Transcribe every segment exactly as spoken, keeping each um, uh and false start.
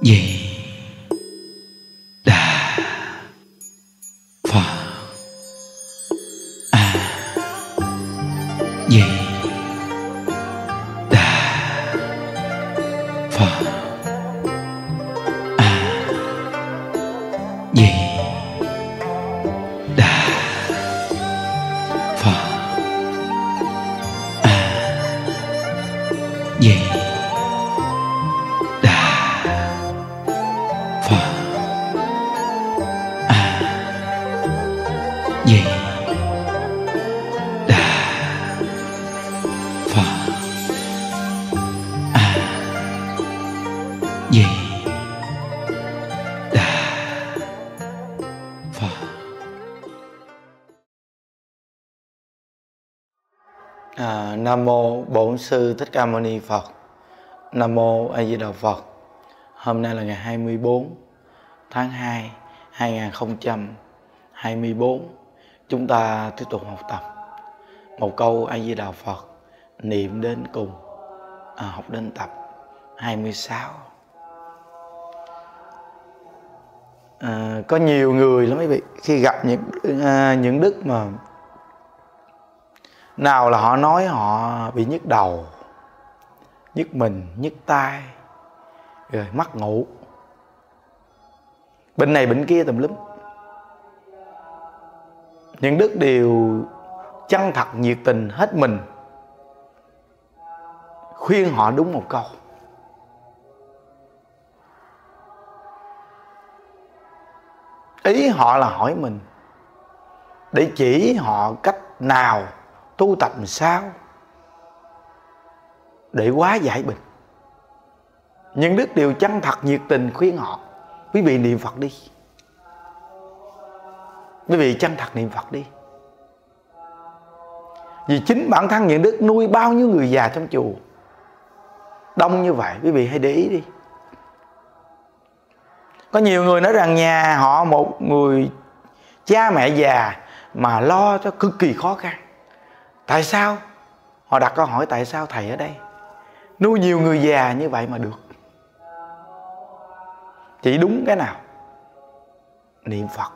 Di Đà Phật. A Di Đà Phật. A Di Đà Phật. A Di Đà Phật. A Di Đà Phật. A Di Đà Phật. À, Nam mô Bổn Sư Thích Ca Mâu Ni Phật. Nam mô A Di Đà Phật. Hôm nay là ngày hai mươi tư tháng hai hai nghìn không trăm hai mươi tư. Chúng ta tiếp tục học tập một câu A Di Đà Phật niệm đến cùng, à, học đến tập hai mươi sáu. À, có nhiều người lắm quý vị, khi gặp những à, những đức mà nào là họ nói họ bị nhức đầu, nhức mình, nhức tai, rồi mất ngủ, bệnh này bệnh kia tùm lum. Những đức đều chân thật nhiệt tình hết mình khuyên họ đúng một câu: ý họ là hỏi mình để chỉ họ cách nào tu tập làm sao để hóa giải bệnh. Những đức đều chân thật nhiệt tình khuyên họ: quý vị niệm Phật đi, quý vị chân thật niệm Phật đi. Vì chính bản thân những đức nuôi bao nhiêu người già trong chùa đông như vậy, quý vị hãy để ý đi. Có nhiều người nói rằng nhà họ một người cha mẹ già mà lo cho cực kỳ khó khăn. Tại sao? Họ đặt câu hỏi: tại sao thầy ở đây nuôi nhiều người già như vậy mà được? Chỉ đúng cái nào? Niệm Phật.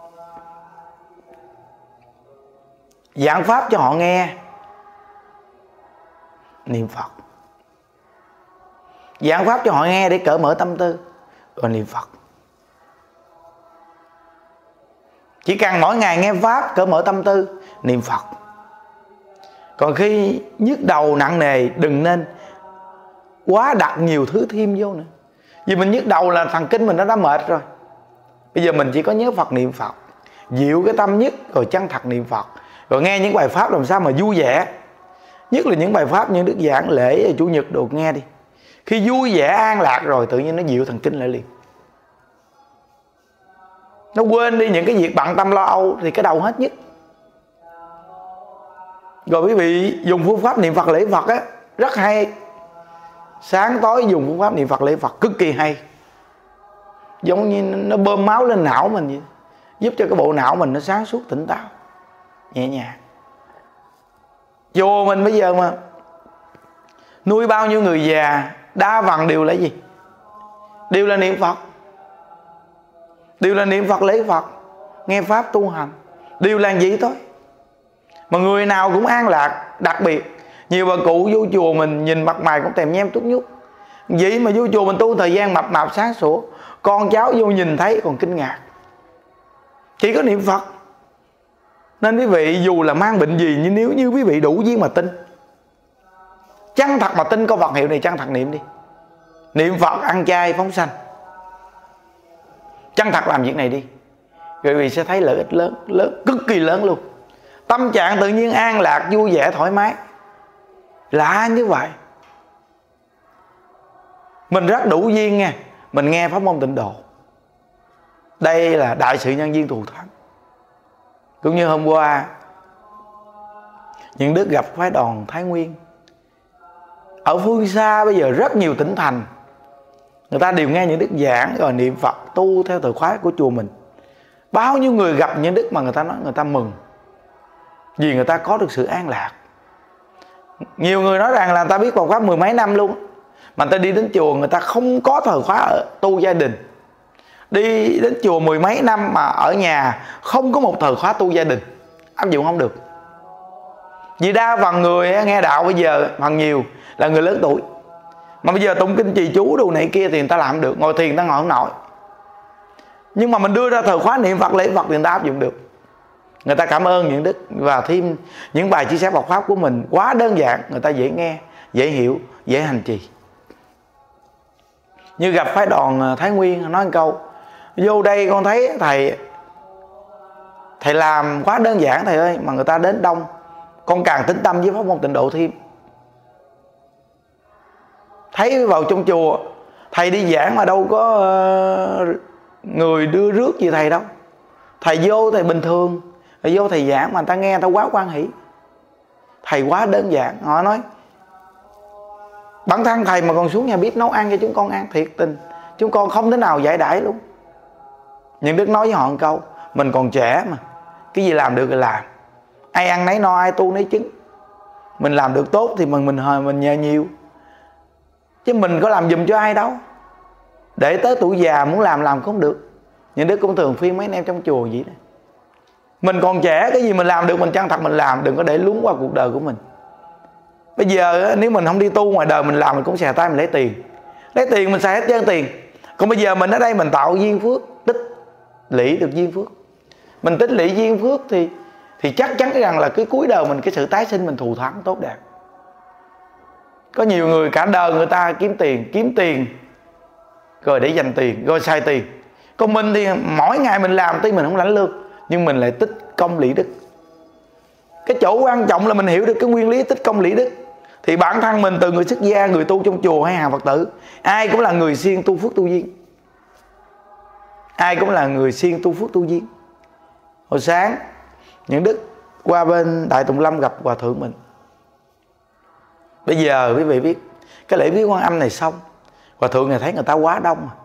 Giảng pháp cho họ nghe, niệm Phật. Giảng pháp cho họ nghe để cởi mở tâm tư, rồi niệm Phật. Chỉ cần mỗi ngày nghe pháp cởi mở tâm tư, niệm Phật. Còn khi nhức đầu nặng nề, đừng nên quá đặt nhiều thứ thêm vô nữa. Vì mình nhức đầu là thần kinh mình nó đã mệt rồi. Bây giờ mình chỉ có nhớ Phật, niệm Phật, dịu cái tâm nhất, rồi chân thật niệm Phật, rồi nghe những bài pháp làm sao mà vui vẻ. Nhất là những bài pháp như đức giảng lễ chủ nhật đồ, nghe đi. Khi vui vẻ an lạc rồi, tự nhiên nó dịu thần kinh lại liền. Nó quên đi những cái việc bận tâm lo âu, thì cái đầu hết nhất. Rồi quý vị dùng phương pháp niệm Phật lễ Phật á, rất hay. Sáng tối dùng phương pháp niệm Phật lễ Phật cực kỳ hay. Giống như nó bơm máu lên não mình vậy, giúp cho cái bộ não mình nó sáng suốt tỉnh táo, nhẹ nhàng. Chùa mình bây giờ mà nuôi bao nhiêu người già, đa phần đều là gì? Đều là niệm Phật, đều là niệm Phật lễ Phật, nghe pháp tu hành, đều là gì thôi. Mà người nào cũng an lạc. Đặc biệt nhiều bà cụ vô chùa mình nhìn mặt mày cũng tèm nhem tút nhút. Vậy mà vô chùa mình tu thời gian mập mạp sáng sủa, con cháu vô nhìn thấy còn kinh ngạc. Chỉ có niệm Phật. Nên quý vị dù là mang bệnh gì, nhưng nếu như quý vị đủ duyên mà tin, chân thật mà tin câu Phật hiệu này, chân thật niệm đi. Niệm Phật ăn chay phóng sanh, chân thật làm việc này đi, rồi quý vị sẽ thấy lợi ích lớn, lớn, cực kỳ lớn luôn. Tâm trạng tự nhiên an lạc, vui vẻ, thoải mái. Lạ như vậy. Mình rất đủ duyên nha. Mình nghe pháp môn tịnh độ, đây là đại sự nhân duyên thù thắng. Cũng như hôm qua những đức gặp phái đoàn Thái Nguyên. Ở phương xa bây giờ rất nhiều tỉnh thành, người ta đều nghe những đức giảng rồi niệm Phật tu theo thời khóa của chùa mình. Bao nhiêu người gặp những đức mà người ta nói người ta mừng, vì người ta có được sự an lạc. Nhiều người nói rằng là người ta biết Phật pháp mười mấy năm luôn, Mà người ta đi đến chùa người ta không có thời khóa ở tu gia đình. Đi đến chùa mười mấy năm mà ở nhà không có một thời khóa tu gia đình, áp dụng không được. Vì đa phần người nghe đạo bây giờ phần nhiều là người lớn tuổi, mà bây giờ tụng kinh trì chú đồ này kia thì người ta làm được, ngồi thiền người ta ngồi không nổi. Nhưng mà mình đưa ra thời khóa niệm Phật lễ Phật thì người ta áp dụng được. Người ta cảm ơn những đức và thêm những bài chia sẻ Phật pháp của mình quá đơn giản, người ta dễ nghe, dễ hiểu, dễ hành trì. Như gặp phái đoàn Thái Nguyên nói một câu: vô đây con thấy thầy thầy làm quá đơn giản thầy ơi, mà người ta đến đông, con càng tín tâm với pháp môn Tịnh Độ thêm. Thấy vào trong chùa thầy đi giảng mà đâu có uh, người đưa rước gì thầy đâu. Thầy vô thầy bình thường, thầy vô thầy giảng mà người ta nghe người ta quá hoan hỷ. Thầy quá đơn giản. Họ nói bản thân thầy mà còn xuống nhà bếp nấu ăn cho chúng con ăn, thiệt tình chúng con không thể nào giải đãi luôn. Nhưng đức nói với họ một câu: mình còn trẻ mà, cái gì làm được thì làm, ai ăn nấy no ai tu nấy chứng. Mình làm được tốt thì mình mình hời mình nhờ nhiều, chứ mình có làm giùm cho ai đâu. Để tới tuổi già muốn làm làm không được. Nhưng đức cũng thường khuyên mấy anh em trong chùa vậy đó: mình còn trẻ, cái gì mình làm được mình chân thật mình làm, đừng có để lún qua cuộc đời của mình. Bây giờ nếu mình không đi tu ngoài đời, mình làm mình cũng xè tay mình lấy tiền. Lấy tiền mình xài hết trơn tiền. Còn bây giờ mình ở đây mình tạo duyên phước, tích lũy được duyên phước. Mình tích lũy duyên phước thì thì chắc chắn rằng là cái cuối đời mình, cái sự tái sinh mình thù thắng tốt đẹp. Có nhiều người cả đời người ta kiếm tiền, kiếm tiền rồi để dành tiền, rồi xài tiền. Còn mình thì mỗi ngày mình làm tuy mình không lãnh lương, nhưng mình lại tích công lũy đức. Cái chỗ quan trọng là mình hiểu được cái nguyên lý tích công lũy đức. Thì bản thân mình từ người xuất gia, người tu trong chùa hay hàng Phật tử, ai cũng là người siêng tu phước tu duyên. Ai cũng là người siêng tu phước tu duyên. Hồi sáng những đức qua bên Đại Tùng Lâm gặp hòa thượng mình. Bây giờ quý vị biết cái lễ viếng Quan Âm này xong, hòa thượng này thấy người ta quá đông à.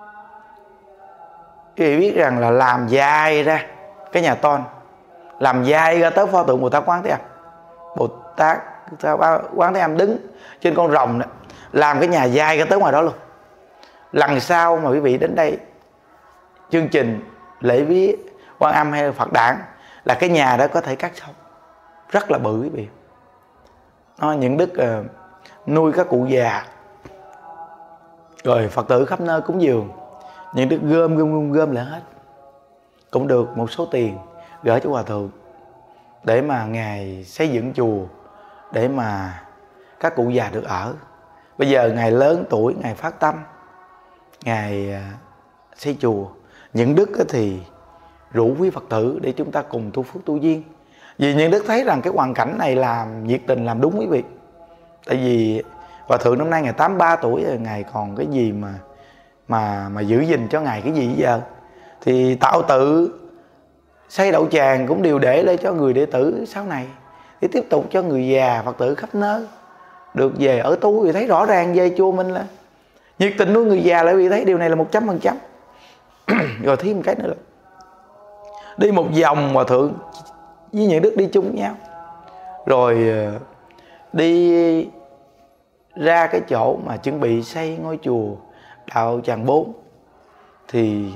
Quý vị biết rằng là làm dài ra cái nhà tôn, làm dài ra tới pho tượng Bồ Tát Quán Thế Âm. Bồ Tát Quán Thế Âm đứng trên con rồng đó, làm cái nhà dài ra tới ngoài đó luôn. Lần sau mà quý vị đến đây chương trình lễ viếng Quan Âm hay Phật Đản là cái nhà đó có thể cắt xong, rất là bự quý vị. Nó những đức uh, nuôi các cụ già, rồi Phật tử khắp nơi cúng dường, những đức gom gom gom gom lại hết, cũng được một số tiền gửi cho hòa thượng để mà ngài xây dựng chùa, để mà các cụ già được ở. Bây giờ ngài lớn tuổi, ngài phát tâm, ngài xây chùa. Những đức thì rủ quý Phật tử để chúng ta cùng tu phước tu duyên. Vì những đức thấy rằng cái hoàn cảnh này làm nhiệt tình, làm đúng quý vị. Tại vì hòa thượng năm nay ngài tám mươi ba tuổi rồi, ngài còn cái gì mà mà mà giữ gìn cho ngài cái gì giờ. Thì tạo tự xây đậu tràng cũng đều để lên cho người đệ tử sau này, để tiếp tục cho người già Phật tử khắp nơi được về ở tu. Vì thấy rõ ràng về chùa mình là nhiệt tình nuôi người già, lại vì thấy điều này là một trăm phần trăm. Rồi thêm một cái nữa là đi một vòng hòa thượng với những đức đi chung với nhau, rồi đi ra cái chỗ mà chuẩn bị xây ngôi chùa Đạo Tràng bốn. Thì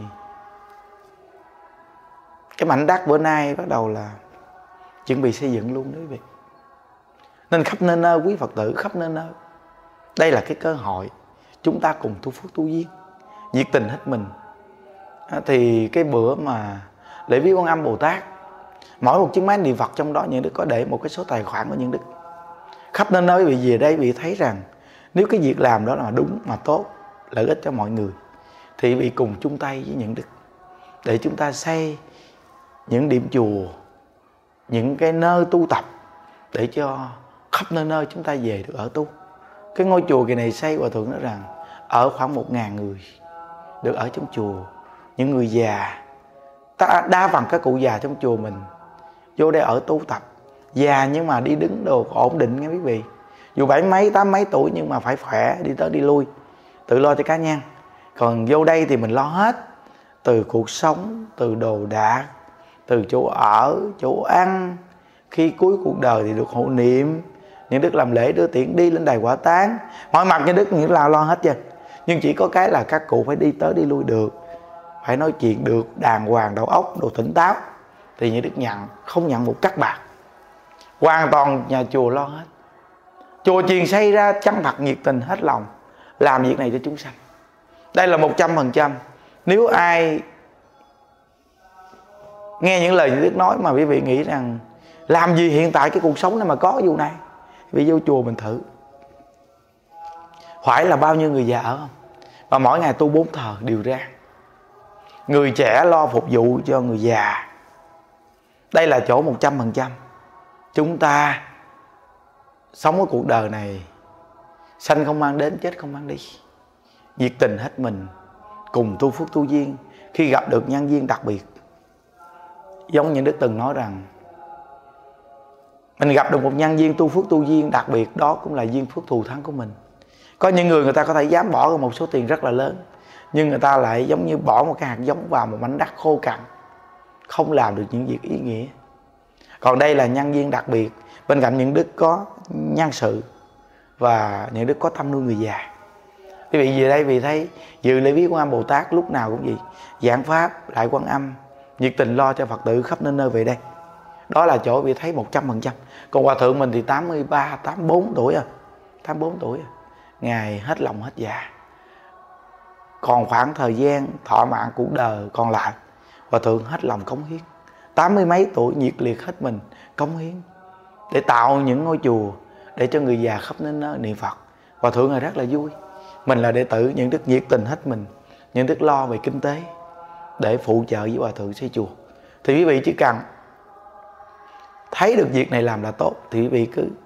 cái mảnh đất bữa nay bắt đầu là chuẩn bị xây dựng luôn đó quý vị. Nên khắp nơi nơi quý Phật tử khắp nơi nơi, đây là cái cơ hội chúng ta cùng tu phước tu duyên, nhiệt tình hết mình. Thì cái bữa mà lễ viếng Quan Âm Bồ Tát, mỗi một chiếc máy niệm Phật trong đó những đức có để một cái số tài khoản của những đức. Khắp nơi nơi vì về đây vì thấy rằng nếu cái việc làm đó là đúng mà tốt, lợi ích cho mọi người, thì vì cùng chung tay với những đức để chúng ta xây những điểm chùa, những cái nơi tu tập, để cho khắp nơi nơi chúng ta về được ở tu. Cái ngôi chùa kỳ này xây hòa thượng nói rằng ở khoảng một ngàn người được ở trong chùa. Những người già, đa phần các cụ già trong chùa mình vô đây ở tu tập, già nhưng mà đi đứng đồ ổn định nghe quý vị. Dù bảy mấy, tám mấy tuổi nhưng mà phải khỏe, đi tới đi lui, tự lo cho cá nhân. Còn vô đây thì mình lo hết, từ cuộc sống, từ đồ đạc, từ chỗ ở, chỗ ăn. Khi cuối cuộc đời thì được hộ niệm, những đức làm lễ đưa tiễn, đi lên đài hỏa táng, mọi mặt những đức những là lo hết trơn. Nhưng chỉ có cái là các cụ phải đi tới đi lui được, phải nói chuyện được, đàng hoàng, đầu óc đồ tỉnh táo thì những đức nhận, không nhận một cắc bạc. Hoàn toàn nhà chùa lo hết. Chùa chiền xây ra chân thật nhiệt tình hết lòng làm việc này cho chúng sanh. Đây là một trăm phần trăm. Nếu ai nghe những lời như Đức nói mà quý vị nghĩ rằng làm gì hiện tại cái cuộc sống này mà có vụ này, vì vô chùa mình thử. Phải là bao nhiêu người già ở không? Và mỗi ngày tu bốn thờ đều ra. Người trẻ lo phục vụ cho người già. Đây là chỗ một trăm phần trăm. Chúng ta sống ở cuộc đời này, sanh không mang đến, chết không mang đi. Nhiệt tình hết mình, cùng tu phước tu duyên. Khi gặp được nhân duyên đặc biệt, giống như Đức từng nói rằng, mình gặp được một nhân duyên tu phước tu duyên đặc biệt, đó cũng là duyên phước thù thắng của mình. Có những người người ta có thể dám bỏ một số tiền rất là lớn, nhưng người ta lại giống như bỏ một cái hạt giống vào một mảnh đất khô cằn, không làm được những việc ý nghĩa. Còn đây là nhân duyên đặc biệt. Bên cạnh những đức có nhân sự và những đức có tâm nuôi người già. Quý vị về đây vì thấy dự lễ viếng Quan Âm Bồ Tát lúc nào cũng gì giảng pháp lại Quan Âm, nhiệt tình lo cho Phật tử khắp nơi nơi về đây. Đó là chỗ vị thấy một trăm phần trăm. Còn hòa thượng mình thì tám mươi ba, tám mươi bốn tuổi à, tám mươi bốn tuổi à. Ngài hết lòng hết dạ. Còn khoảng thời gian thọ mạng cuộc đời còn lại, hòa thượng hết lòng cống hiến. Tám mươi mấy tuổi nhiệt liệt hết mình cống hiến để tạo những ngôi chùa để cho người già khắp nơi niệm Phật. Hòa thượng là rất là vui. Mình là đệ tử, những đức nhiệt tình hết mình, những đức lo về kinh tế để phụ trợ với hòa thượng xây chùa. Thì quý vị chỉ cần thấy được việc này làm là tốt thì quý vị cứ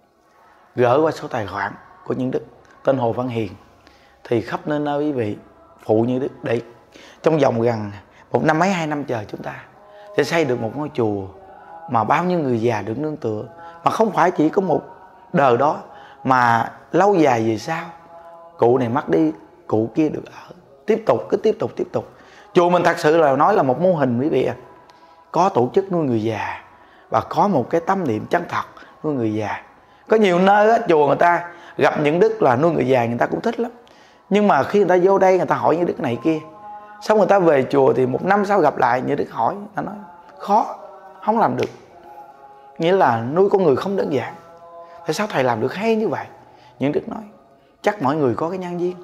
gỡ qua số tài khoản của những đức tên Hồ Văn Hiền, thì khắp nơi nơi quý vị phụ những đức để trong vòng gần một năm mấy hai năm chờ chúng ta sẽ xây được một ngôi chùa mà bao nhiêu người già được nương tựa, mà không phải chỉ có một đời đó, mà lâu dài về sau cụ này mất đi, cụ kia được ở, tiếp tục cứ tiếp tục tiếp tục. Chùa mình thật sự là nói là một mô hình quý vị ạ. Có tổ chức nuôi người già và có một cái tâm niệm chân thật nuôi người già. Có nhiều nơi á, chùa người ta gặp những đức là nuôi người già người ta cũng thích lắm, nhưng mà khi người ta vô đây người ta hỏi những đức này kia, xong người ta về chùa thì một năm sau gặp lại những đức hỏi, ta nói khó, không làm được. Nghĩa là nuôi con người không đơn giản. Tại sao thầy làm được hay như vậy? Những đức nói chắc mọi người có cái nhân duyên.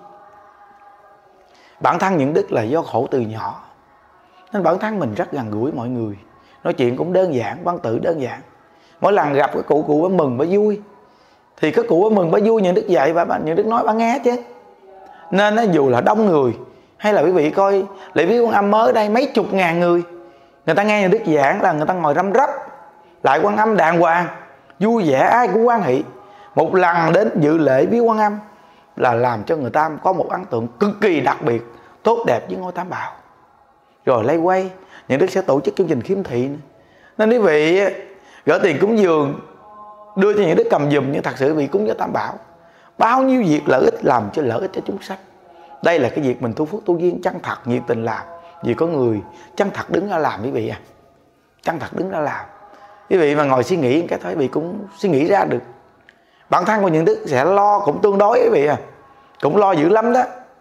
Bản thân những đức là do khổ từ nhỏ, nên bản thân mình rất gần gũi mọi người, nói chuyện cũng đơn giản, văn tự đơn giản. Mỗi lần gặp cái cụ, cụ bà mừng bà vui, thì cái cụ bà mừng bà vui, những đức dạy và những đức nói bà nghe chứ. Nên dù là đông người, hay là quý vị coi lễ viếng Quan Âm mới đây mấy chục ngàn người, người ta nghe những đức giảng là người ta ngồi răm rắp lại Quan Âm đàng hoàng, vui vẻ, ai cũng hoan hỷ. Một lần đến dự lễ viếng Quan Âm là làm cho người ta có một ấn tượng cực kỳ đặc biệt, tốt đẹp với ngôi Tam Bảo. Rồi lay quay, những đức sẽ tổ chức chương trình khiếm thị nữa. Nên quý vị gửi tiền cúng dường đưa cho những đức cầm giùm, nhưng thật sự quý vị cúng cho Tam Bảo, bao nhiêu việc lợi ích làm cho lợi ích cho chúng sanh. Đây là cái việc mình tu phước tu duyên chân thật nhiệt tình làm, vì có người chân thật đứng ra làm quý vị à, chân thật đứng ra làm. Quý vị mà ngồi suy nghĩ cái thôi, quý vị cũng suy nghĩ ra được. Bản thân của những đức sẽ lo cũng tương đối quý vị à, cũng lo dữ lắm đó.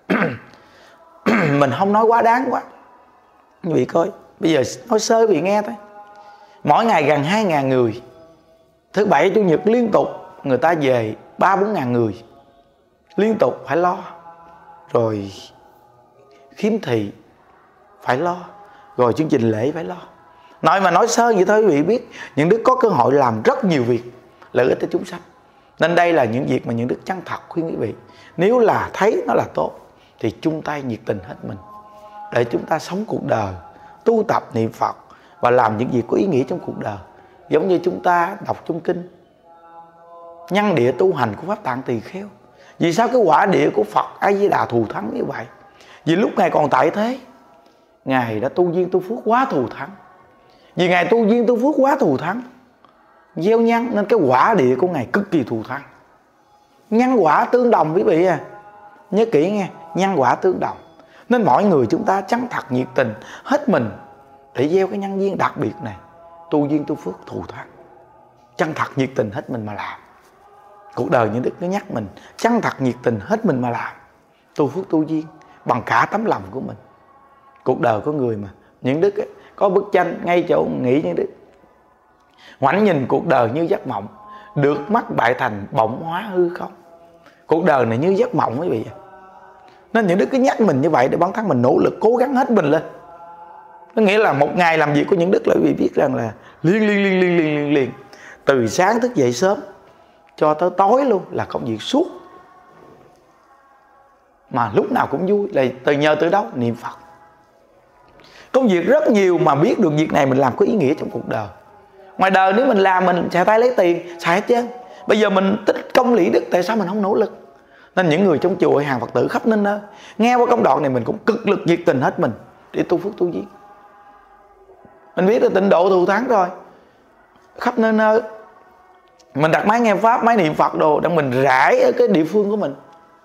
Mình không nói quá đáng quá. Quý vị coi, bây giờ nói sơ quý vị nghe thôi. Mỗi ngày gần hai ngàn người, thứ bảy chủ nhật liên tục người ta về ba bốn ngàn người, liên tục phải lo. Rồi khiếm thị phải lo, rồi chương trình lễ phải lo. Nói mà nói sơ vậy thôi quý vị biết, những đức có cơ hội làm rất nhiều việc lợi ích cho chúng sanh. Nên đây là những việc mà những đức chân thật khuyên quý vị, nếu là thấy nó là tốt thì chung tay nhiệt tình hết mình để chúng ta sống cuộc đời, tu tập niệm Phật và làm những việc có ý nghĩa trong cuộc đời. Giống như chúng ta đọc trong kinh nhân địa tu hành của Pháp Tạng Tỳ Kheo. Vì sao cái quả địa của Phật A Di Đà thù thắng như vậy? Vì lúc Ngài còn tại thế, Ngài đã tu duyên tu phước quá thù thắng. Vì Ngài tu duyên tu phước quá thù thắng, gieo nhân, nên cái quả địa của Ngài cực kỳ thù thắng. Nhân quả tương đồng quý vị à, nhớ kỹ nghe, nhân quả tương đồng. Nên mọi người chúng ta chân thật nhiệt tình hết mình để gieo cái nhân duyên đặc biệt này, tu duyên tu phước thù thắng, chân thật nhiệt tình hết mình mà làm. Cuộc đời những đức nó nhắc mình chân thật nhiệt tình hết mình mà làm, tu phước tu duyên bằng cả tấm lòng của mình. Cuộc đời có người mà những đức ấy, có bức tranh ngay chỗ nghĩ những đức: ngoảnh nhìn cuộc đời như giấc mộng, được mắc bại thành bỗng hóa hư không. Cuộc đời này như giấc mộng quý vị. Nên những đức cứ nhắc mình như vậy để bản thân mình nỗ lực cố gắng hết mình lên. Có nghĩa là một ngày làm việc của những đức là quý vị biết rằng là liên liên liên liên liên liên liền từ sáng thức dậy sớm cho tới tối luôn là công việc suốt, mà lúc nào cũng vui. Là từ nhờ từ đâu? Niệm Phật. Công việc rất nhiều mà biết được việc này mình làm có ý nghĩa trong cuộc đời. Ngoài đời nếu mình làm mình xài tay lấy tiền xài hết trơn. Bây giờ mình tích công lý đức, tại sao mình không nỗ lực? Nên những người trong chùa hàng Phật tử khắp nơi nơi nghe qua công đoạn này mình cũng cực lực nhiệt tình hết mình để tu phước tu duyên. Mình biết là tịnh độ thù thắng rồi, khắp nơi nơi mình đặt máy nghe pháp, máy niệm Phật đồ đang mình rải ở cái địa phương của mình,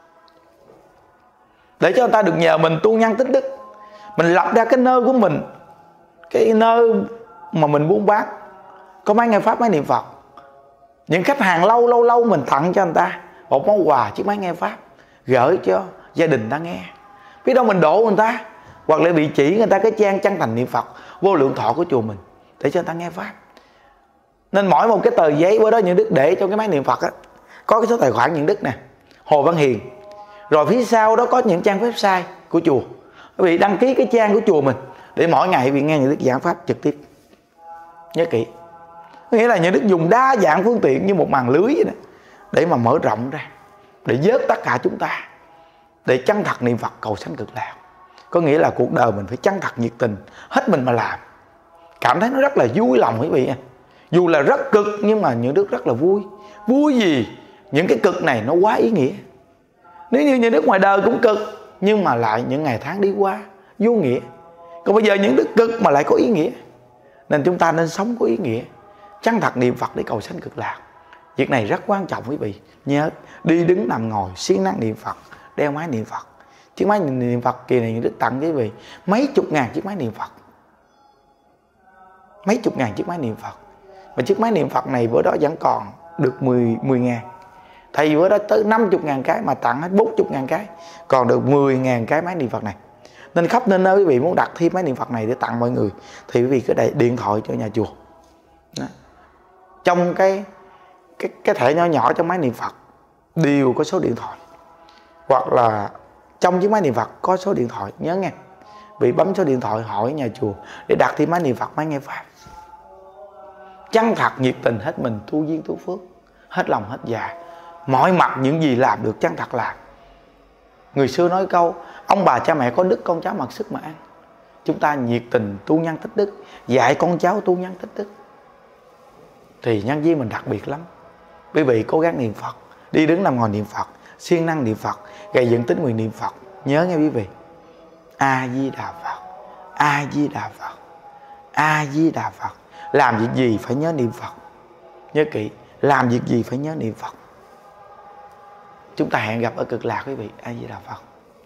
để cho người ta được nhờ mình tu nhân tích đức. Mình lập ra cái nơi của mình, cái nơi mà mình buôn bán có máy nghe pháp, máy niệm Phật. Những khách hàng lâu lâu lâu mình tặng cho người ta một món quà chiếc máy nghe pháp, gửi cho gia đình ta nghe. Biết đâu mình độ người ta, hoặc là bị chỉ người ta cái trang chân thành niệm Phật vô lượng thọ của chùa mình để cho người ta nghe pháp. Nên mỗi một cái tờ giấy bữa đó những đức để cho cái máy niệm Phật á, có cái số tài khoản những đức nè, Hồ Văn Hiền. Rồi phía sau đó có những trang website của chùa. Quý vị đăng ký cái trang của chùa mình để mỗi ngày quý vị nghe những đức giảng pháp trực tiếp. Nhớ kỹ. Có nghĩa là những đức dùng đa dạng phương tiện như một màn lưới vậy đó, để mà mở rộng ra, để vớt tất cả chúng ta, để chân thật niệm Phật cầu sanh cực lạc. Có nghĩa là cuộc đời mình phải chân thật nhiệt tình hết mình mà làm, cảm thấy nó rất là vui lòng quý vị. Dù là rất cực nhưng mà những đức rất là vui. Vui gì? Những cái cực này nó quá ý nghĩa. Nếu như những đức ngoài đời cũng cực, nhưng mà lại những ngày tháng đi qua vô nghĩa. Còn bây giờ những đức cực mà lại có ý nghĩa. Nên chúng ta nên sống có ý nghĩa, chân thật niệm Phật để cầu sanh cực lạc. Việc này rất quan trọng quý vị. Nhớ đi đứng nằm ngồi siêng năng niệm Phật, đeo máy niệm Phật. Chiếc máy niệm Phật kỳ này những đức tặng quý vị mấy chục ngàn chiếc máy niệm Phật. Mấy chục ngàn chiếc máy niệm Phật. Và chiếc máy niệm Phật này bữa đó vẫn còn được mười ngàn. Thầy bữa đó tới năm mươi ngàn cái mà tặng hết bốn mươi ngàn cái, còn được mười ngàn cái máy niệm Phật này. Nên khắp nơi nơi quý vị muốn đặt thêm máy niệm Phật này để tặng mọi người thì quý vị cứ để điện thoại cho nhà chùa. Đó. Trong cái, cái, cái thẻ nhỏ nhỏ trong máy niệm Phật đều có số điện thoại. Hoặc là trong chiếc máy niệm Phật có số điện thoại, nhớ nghe. Vị bấm số điện thoại hỏi nhà chùa để đặt thêm máy niệm Phật, máy nghe Pháp. Chân thật nhiệt tình hết mình tu duyên tu phước, hết lòng hết dạ. Mọi mặt những gì làm được chân thật làm. Người xưa nói câu ông bà cha mẹ có đức con cháu mặc sức mà ăn. Chúng ta nhiệt tình tu nhân tích đức, dạy con cháu tu nhân tích đức, thì nhân duyên mình đặc biệt lắm. Quý vị cố gắng niệm Phật, đi đứng nằm ngồi niệm Phật, siêng năng niệm Phật, gây dựng tính nguyện niệm Phật. Nhớ nghe quý vị, A Di Đà Phật, A Di Đà Phật, A Di Đà Phật. Làm việc gì phải nhớ niệm Phật. Nhớ kỹ, làm việc gì phải nhớ niệm Phật. Chúng ta hẹn gặp ở cực lạc quý vị. A Di Đà Phật.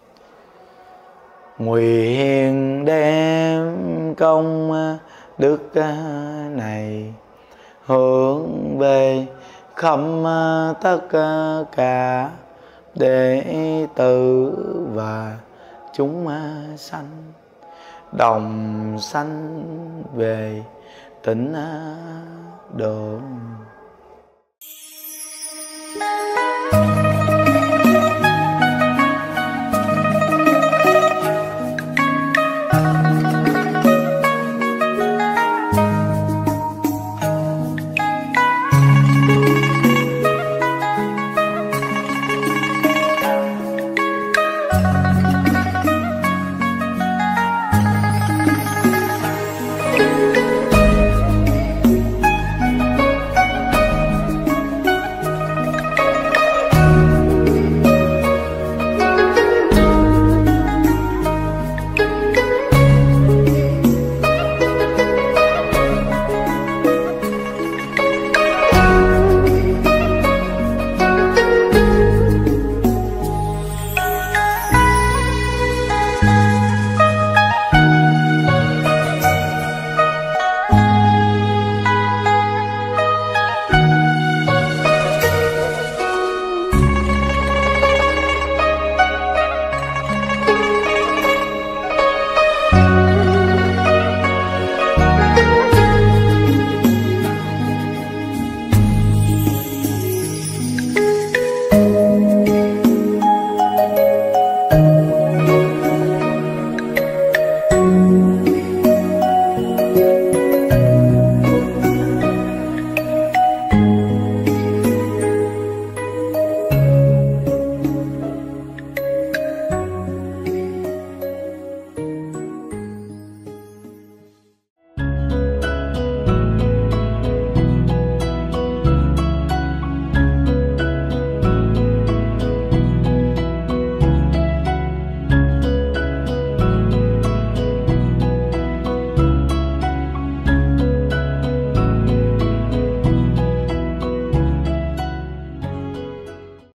Nguyện đem công đức này hướng về khắp tất cả đệ tử và chúng sanh, đồng sanh về tịnh độ.